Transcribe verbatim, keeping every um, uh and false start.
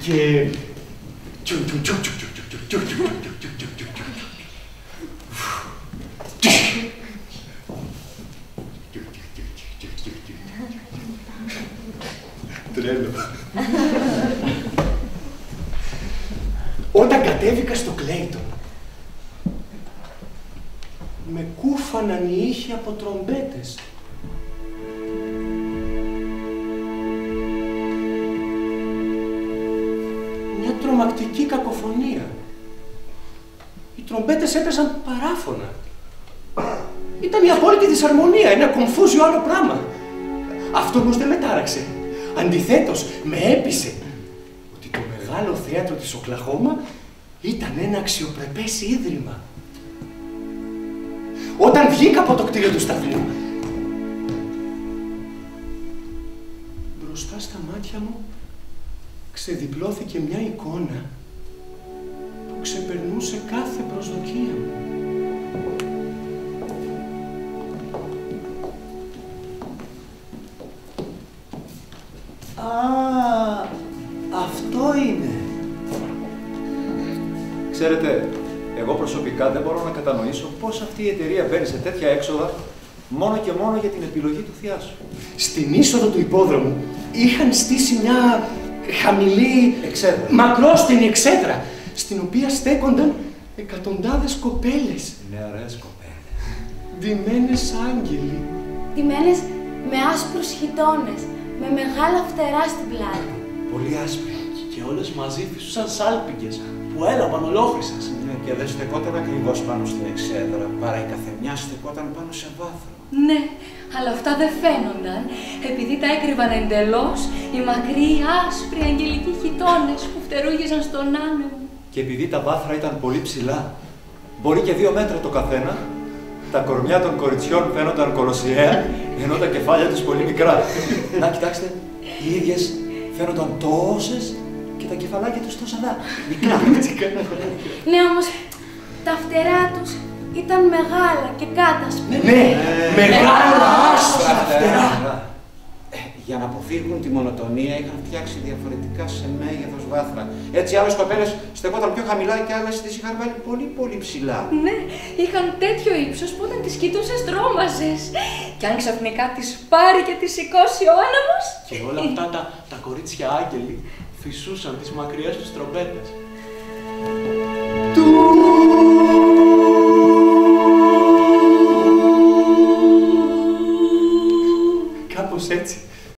Και... Τρέλο. Όταν κατέβηκα στο Κλέιτον, με κούφαναν οι ήχοι από τρομπέτες. Μια τρομακτική κακοφωνία. Οι τρομπέτες έπαιζαν παράφωνα. Ήταν η απόλυτη δυσαρμονία, ένα κομφούζιο άλλο πράγμα. Αυτό όμως δεν με τάραξε. Αντιθέτως, με έπεισε ότι το μεγάλο θέατρο της Οκλαχώμα ήταν ένα αξιοπρεπές ίδρυμα. Όταν βγήκα από το κτίριο του σταθμού, μπροστά στα μάτια μου ξεδιπλώθηκε μια εικόνα που ξεπερνούσε κάθε προσδοκία μου. Α, αυτό είναι. Ξέρετε, εγώ προσωπικά δεν μπορώ να κατανοήσω πώς αυτή η εταιρεία μπαίνει σε τέτοια έξοδα μόνο και μόνο για την επιλογή του θειάσου. Στην είσοδο του υπόδρομου είχαν στήσει μια χαμηλή, εξέδρα. μακρόστενη εξέδρα, στην οποία στέκονταν εκατοντάδες κοπέλες. Νεαρές κοπέλες. Ντυμένες άγγελοι. Ντυμένες με άσπρους χιτώνες, με μεγάλα φτερά στην πλάτη. Πολύ άσπροι. Και όλες μαζί φυσούσαν σάλπιγγες που έλαβαν ολόχρυσες. Ναι, και δεν στεκόταν ακριβώς πάνω στην εξέδρα, παρά η καθεμιά στεκόταν πάνω σε βάθρο. Ναι, αλλά αυτά δεν φαίνονταν, επειδή τα έκρυβαν εντελώς οι μακροί, άσπροι, αγγελικοί χιτώνες που φτερούγιζαν στον άνεμο. Και επειδή τα βάθρα ήταν πολύ ψηλά, μπορεί και δύο μέτρα το καθένα, τα κορμιά των κοριτσιών φαίνονταν κολοσιαία, ενώ τα κεφάλια τους πολύ μικρά. Να, κοιτάξτε, οι ίδιες φαίνονταν τόσες και τα κεφαλάκια τους τόσα δά, μικρά. Ναι, όμως τα φτερά τους ήταν μεγάλα και κάτασπρα. Ναι, μεγάλα άσπρα φτερά. Για να αποφύγουν τη μονοτονία είχαν φτιάξει διαφορετικά σε μέγεθος βάθρα. Έτσι άλλες κοπέλες στεκόταν πιο χαμηλά και άλλες τις είχαν βάλει πολύ πολύ ψηλά. Ναι, είχαν τέτοιο ύψος που όταν τις κοιτούσες τρόμαζες. Κι αν ξαφνικά τις πάρει και τις σηκώσει ο άνεμος. Και όλα αυτά τα, τα κορίτσια άγγελοι φυσούσαν τις μακριές τους τρομπέτες. Του